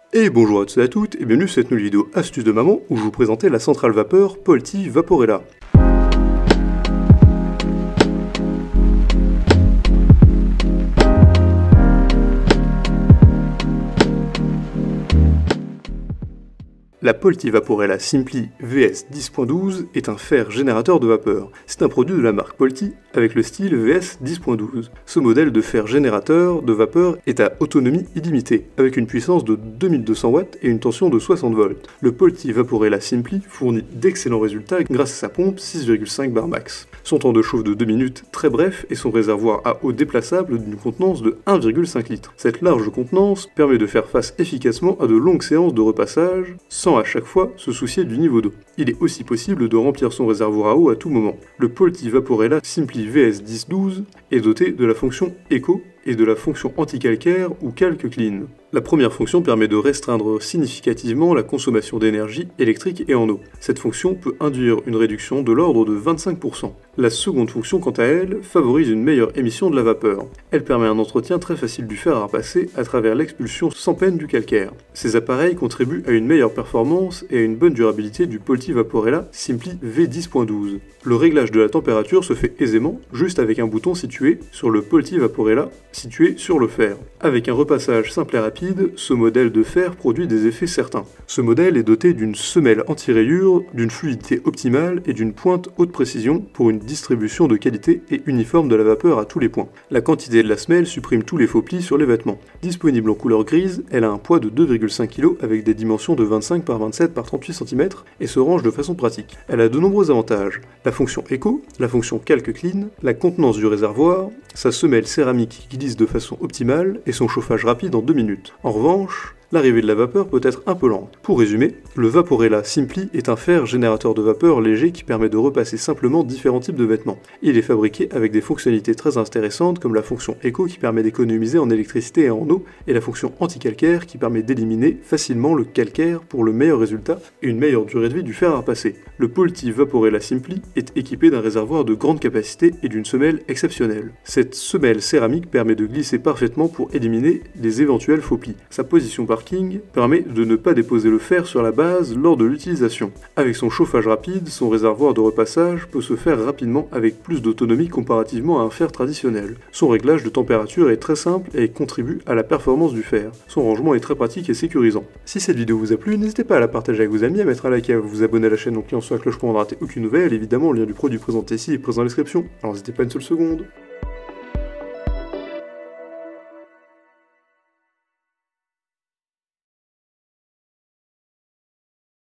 Et bonjour à tous et à toutes, et bienvenue sur cette nouvelle vidéo astuce de maman où je vous présentais la centrale vapeur Polti Vaporella. La Polti Vaporella Simply VS 10.12 est un fer générateur de vapeur. C'est un produit de la marque Polti avec le style VS 10.12. Ce modèle de fer générateur de vapeur est à autonomie illimitée, avec une puissance de 2200 watts et une tension de 60 volts. Le Polti Vaporella Simply fournit d'excellents résultats grâce à sa pompe 6,5 bar max. Son temps de chauffe de 2 minutes très bref et son réservoir à eau déplaçable d'une contenance de 1,5 litre. Cette large contenance permet de faire face efficacement à de longues séances de repassage sans à chaque fois se soucier du niveau d'eau. Il est aussi possible de remplir son réservoir à eau à tout moment. Le Polti Vaporella Simply VS 10.12 est doté de la fonction Eco et de la fonction anti-calcaire ou calque clean. La première fonction permet de restreindre significativement la consommation d'énergie électrique et en eau. Cette fonction peut induire une réduction de l'ordre de 25%. La seconde fonction, quant à elle, favorise une meilleure émission de la vapeur. Elle permet un entretien très facile du fer à repasser à travers l'expulsion sans peine du calcaire. Ces appareils contribuent à une meilleure performance et à une bonne durabilité du Polti Vaporella Simply V10.12. Le réglage de la température se fait aisément, juste avec un bouton situé sur le Polti Vaporella situé sur le fer. Avec un repassage simple et rapide, ce modèle de fer produit des effets certains. Ce modèle est doté d'une semelle anti-rayures, d'une fluidité optimale et d'une pointe haute précision pour une distribution de qualité et uniforme de la vapeur à tous les points. La quantité de la semelle supprime tous les faux plis sur les vêtements. Disponible en couleur grise, elle a un poids de 2,5 kg avec des dimensions de 25 par 27 par 38 cm et se range de façon pratique. Elle a de nombreux avantages. La fonction Eco, la fonction calque clean, la contenance du réservoir, sa semelle céramique qui glisse de façon optimale et son chauffage rapide en 2 minutes. En revanche, l'arrivée de la vapeur peut être un peu lente. Pour résumer, le Vaporella Simply est un fer générateur de vapeur léger qui permet de repasser simplement différents types de vêtements. Il est fabriqué avec des fonctionnalités très intéressantes comme la fonction Eco qui permet d'économiser en électricité et en eau et la fonction anti-calcaire qui permet d'éliminer facilement le calcaire pour le meilleur résultat et une meilleure durée de vie du fer à repasser. Le Polti Vaporella Simply est équipé d'un réservoir de grande capacité et d'une semelle exceptionnelle. Cette semelle céramique permet de glisser parfaitement pour éliminer les éventuels faux plis. Sa position parking permet de ne pas déposer le fer sur la base lors de l'utilisation. Avec son chauffage rapide, son réservoir de repassage peut se faire rapidement avec plus d'autonomie comparativement à un fer traditionnel. Son réglage de température est très simple et contribue à la performance du fer. Son rangement est très pratique et sécurisant. Si cette vidéo vous a plu, n'hésitez pas à la partager avec vos amis, à mettre un like et à vous abonner à la chaîne en cliquant sur la cloche pour ne rater aucune nouvelle. Évidemment, le lien du produit présenté ici est présent dans la description, alors n'hésitez pas une seule seconde.